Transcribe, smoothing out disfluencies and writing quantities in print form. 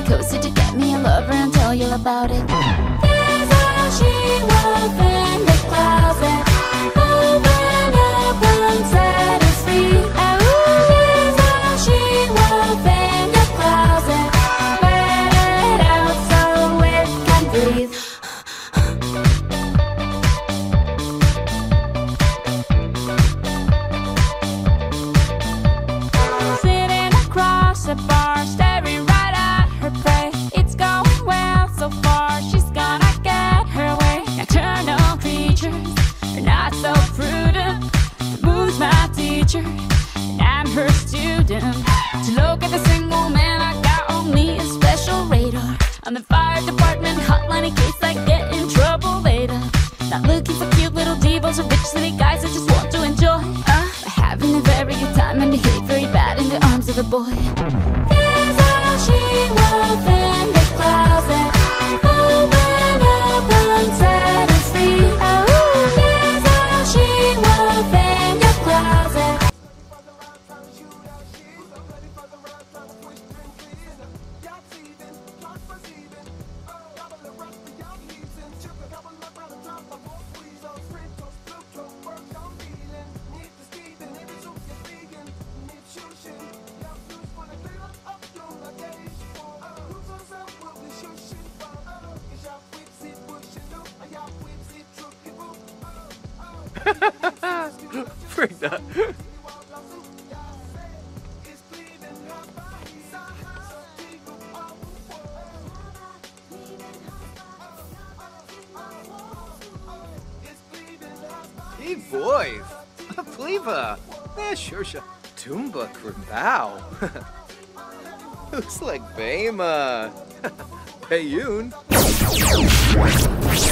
cozy to get me a lover and tell you about it. There's all she wants in the closet. Open up and set us free. There's all she wants in the closet. Let it out so it can breathe. Sitting across the bar, staring right at her prey. It's going well so far, she's gonna get her way. Nocturnal creatures are not so prudent. The moon's my teacher, and I'm her student. To look at the single man, I got on me a special radar. On the fire department hotline in case I get in trouble later. Not looking for cute little divas or rich city guys, I just want to enjoy having a very good time and behave very bad in the arms of a boy. There's all she wants in the closet. Open up and set us free. There's all she wants in your closet. Freak that. Hey boys, Pliva, sure, Tumba Krimbao. Looks like Bema. Payun.